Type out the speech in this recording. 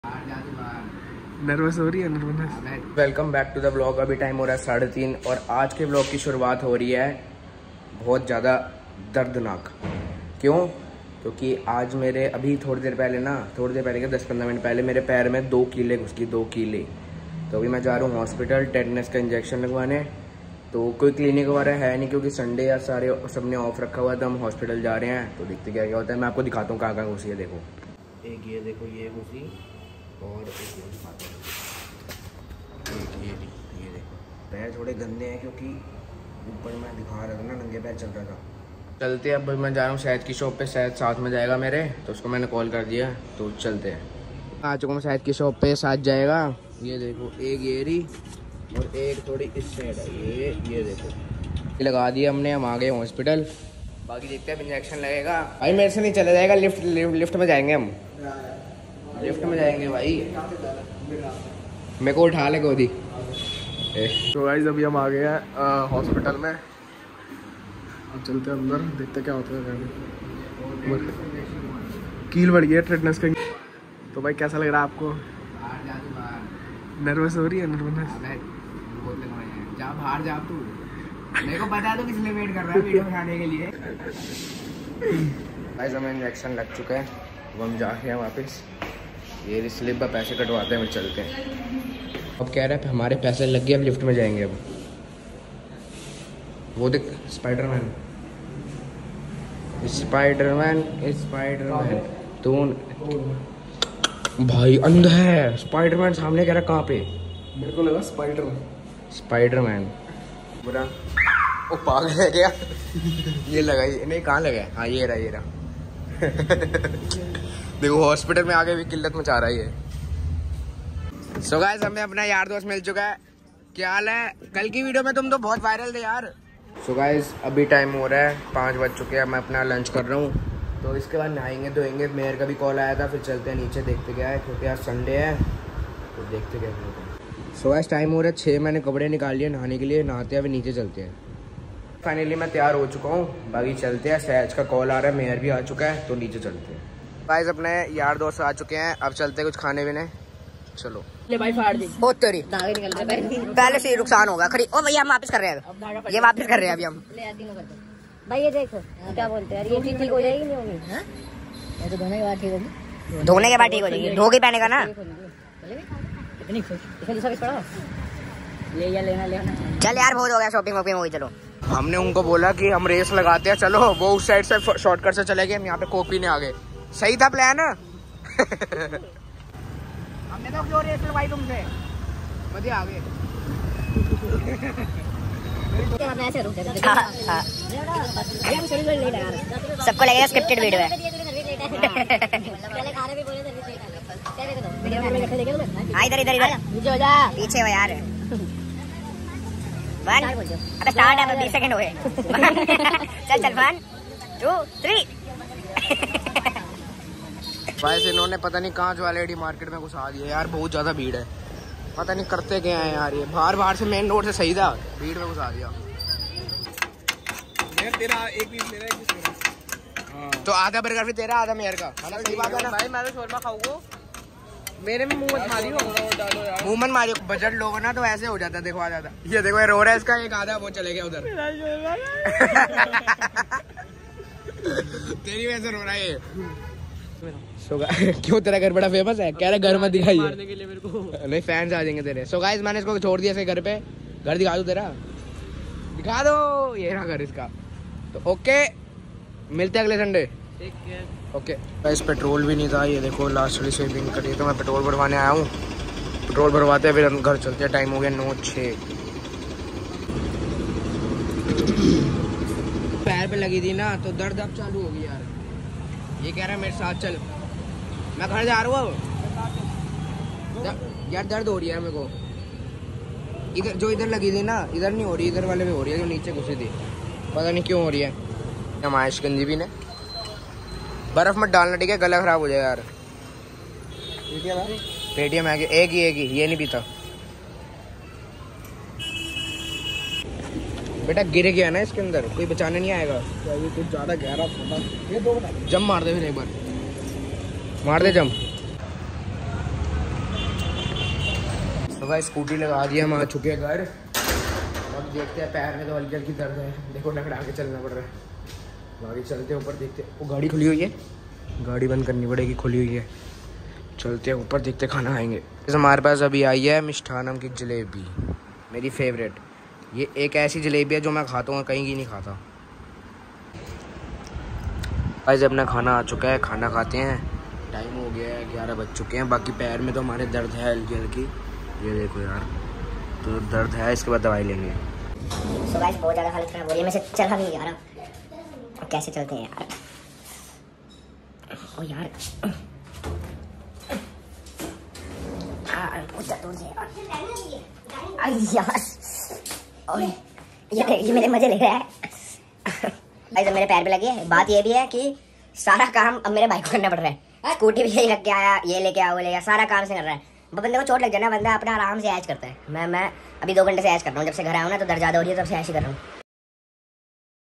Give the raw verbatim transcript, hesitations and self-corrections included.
Nervous हो रही है nervous. Welcome back to the blog. अभी टाइम हो रहा है साढ़े तीन और आज के ब्लॉग की शुरुआत हो रही है बहुत ज़्यादा दर्दनाक। क्यों? क्योंकि आज मेरे अभी थोड़ी देर पहले ना थोड़ी देर पहले के दस पंद्रह मिनट पहले मेरे पैर में दो कीले घुस गई, दो कीले। तो अभी मैं जा रहा हूँ हॉस्पिटल टेटनस का इंजेक्शन लगवाने। तो कोई क्लिनिक वगैरह है नहीं क्योंकि संडे या सारे सबने ऑफ रखा हुआ है, तो हम हॉस्पिटल जा रहे हैं। तो देखते क्या क्या होता है। मैं आपको दिखाता हूँ कहाँ कहाँ घुसी है। देखो एक ये देखो ये घुसी और एक ये दिखाता हूँ, एक ये ये देखो। पैर थोड़े गंदे हैं क्योंकि ऊपर मैं दिखा रहा था ना, नंगे पैर चल रहा था। चलते हैं। अब मैं जा रहा हूँ शायद की शॉप पे, शायद साथ में जाएगा मेरे, तो उसको मैंने कॉल कर दिया। तो चलते हैं। आ चुका हूँ शायद की शॉप पे, साथ जाएगा। ये देखो एक ये रही और एक थोड़ी इस साइड है। ये ये देखो ये लगा दिया हमने। हम आ गए हॉस्पिटल। बाकी देखते हैं इंजेक्शन लगेगा। भाई मेरे से नहीं चला जाएगा, लिफ्ट लिफ्ट में जाएंगे हम, लिफ्ट में जाएंगे भाई। मेरे को उठा ले गोदी। तो गाइस अभी हम आ गए हैं हॉस्पिटल में। अब चलते हैं अंदर, देखते क्या होता है। कील बढ़ गई है टेटनस का। तो भाई कैसा लग रहा है आपको? नर्वस हो रही है नर्वस। जा बाहर जा तू, मेरे को बता दो किस लिए वेट कर रहा है वीडियो बनाने के लिए। गाइस हमें इंजेक्शन लग चुका है, वो हम जाके हैं वापस। ये स्लिप पर पैसे कटवाते हैं, हम चलते हैं। अब कह रहा है हमारे पैसे लग गए, अब लिफ्ट में जाएंगे। अब वो देख स्पाइडरमैन स्पाइडरमैन स्पाइडरमैन तू भाई अंधा है। स्पाइडरमैन सामने कह रहा कहाँ पे? मेरे को लगा स्पाइडर स्पाइडरमैन बुरा। ओ पागल है क्या? ये लगा ये नहीं, कहाँ लगा? हाँ ये रहा ये रहा। देखो हॉस्पिटल में आगे भी किल्लत मचा रहा है ये। सो गाइस हमें अपना यार दोस्त मिल चुका है। क्या हाल है? कल की वीडियो में तुम तो बहुत वायरल थे यार। सो गाइस अभी टाइम हो रहा है, पाँच बज चुके हैं। मैं अपना लंच कर रहा हूँ, तो इसके बाद नहाएंगे धोएंगे। मेयर का भी कॉल आया था, फिर चलते हैं नीचे, देखते क्या है क्योंकि आज संडे है। तो देखते क्या है। सो गाइस टाइम हो रहा है छः। मैंने कपड़े निकाल लिए नहाने के लिए, नहाते हैं अभी नीचे चलते हैं। फाइनली मैं तैयार हो चुका हूँ, बाकी चलते हैं। सहज का कॉल आ रहा है, मेयर भी आ चुका है, तो नीचे चलते हैं। गाइस अपने यार दोस्त आ चुके हैं, अब चलते हैं कुछ खाने पीने। चलो ले भाई फाड़ दी। ओ तेरी पहले से नुकसान होगा खड़ी। ओ भैया हम वापस कर रहे हैं, ये वापस कर रहे हैं अभी हम। भाई ये देखो क्या बोलते हैं, ये चीज ठीक हो जाएगी नहीं होगी? हाँ ये तो धोने के बाद ठीक होगी। धोने के बाद ठीक हो जाएगी, धो के पहने का ना। इतनी खुश इसमें दूसरा पड़ा ले या लेना लेना। चल यार बहुत हो गया, शॉपिंग वॉपिंग हो गई। चलो हमने उनको बोला कि हम रेस लगाते हैं, चलो वो उस साइड से शॉर्टकट से चले गए, हम यहाँ पे कोक पीने आ गए। सही था प्लान। हमने तो क्यों रेस लगवाई तुमसे, मजे आ गए। सबको लगेगा स्क्रिप्टेड वीडियो है। इधर इधर इधर पीछे हो यार। वन अबे स्टार्ट है, बीस सेकंड हुए। चल चल वन टू थ्री। वैसे इन्होंने पता नहीं कहाँ ज्वेलरी मार्केट में घुसा दिया यार, बहुत ज्यादा भीड़ है। पता नहीं करते क्या है यार ये। बाहर बाहर से मेन रोड से सही था, भीड़ में घुसा दिया। तेरा एक पीस मेरा एक पीस मेरा। तो आधा बर्गर फिर तेरा आधा मेयर का। सही बात है ना भाई, मैं तो शोरमा खाऊंगा। मेरे में मुंह मत मारियो, मुंह मत मारियो। बजट लोग ना तो ऐसे हो जाता है। देखो आ जाता, ये देखो ये रो रहा है इसका एक आधा, वो चले गया उधर। तेरी वजह से रो रहा है ये। So, क्यों तेरा घर बड़ा फेमस है? कह रहा घर मत दिखाइए, मारने के लिए मेरे को। नहीं फैंस आ जाएंगे तेरे। सो so, गाइस मैंने इसको छोड़ दिया इसके घर पे। घर दिखा दो तेरा, दिखा दो ये रहा घर इसका। तो ओके मिलते हैं अगले संडे। ओके गाइस पेट्रोल भी नहीं था, ये देखो लास्ट वाली स्विमिंग करी। तो मैं पेट्रोल भरवाने आया हूँ, पेट्रोल भरवाते हैं फिर हम घर चलते हैं। टाइम हो गया नौ छः। पैर पे लगी थी ना तो दर्द अब चालू हो गई यार। ये कह रहा है मेरे साथ चल, मैं घर जा रहा हूँ यार। दर्द हो रही है मेरे को इधर, जो इधर लगी थी ना इधर नहीं हो रही, इधर वाले में हो रही है, जो नीचे घुसी थी। पता नहीं क्यों हो रही है। हमारे गंजी भी ने बर्फ मत डालना ठीक है, गला खराब हो जाए यार। पेटीएम है एक ही एक ही, ये नहीं पीता बेटा। गिर गया ना इसके अंदर, कोई बचाने नहीं आएगा। ये कुछ ज्यादा गहरा था। ये दो जम मार दे फिर एक बार, मार दे जम। गाइस स्कूटी लगा दी, हम आ चुके हैं घर। अब देखते हैं, पैर में तो हल्की हल्की दर्द है, देखो लकड़ा के चलना पड़ रहा है। गाड़ी चलते ऊपर देखते, वो गाड़ी खुली हुई है, गाड़ी बंद करनी पड़ेगी, खुली हुई है। चलते हैं ऊपर, देखते खाना खाएंगे। हमारे पास अभी आई है मिष्ठानम की जलेबी, मेरी फेवरेट। ये एक ऐसी जलेबी है जो मैं खाता हूँ, कहीं की नहीं खाता। गाइस अपना खाना आ चुका है, खाना खाते हैं। टाइम हो गया है, ग्यारह बज चुके हैं। बाकी पैर में तो हमारे दर्द है हल्की हल्की, ये देखो यार, तो दर्द है, इसके बाद दवाई लेंगे। सो गाइस बहुत ज़्यादा हालत खराब हो रही है, मैं से चला नहीं जा रहा। कैसे चलते हैं यार? ओ यार बहुत दर्द हो रही है यार। ओए ये ये मेरे मजे ले रहा है। गाइस अब मेरे पैर पे लगी है। बात ये भी है कि सारा काम अब मेरे भाई को करना पड़ रहा है। स्कूटी भी यही रख के आया, ये लेके आया, वो लेके आया, सारा काम से कर रहा है। बंदे को चोट लग जाए ना, बंदा अपना आराम से ऐश करता है। मैं मैं अभी दो घंटे से ऐश कर रहा हूँ, जब से घर आया हूँ ना तो दर्द ज़्यादा हो रही है, तब से ऐश ही कर रहा हूँ।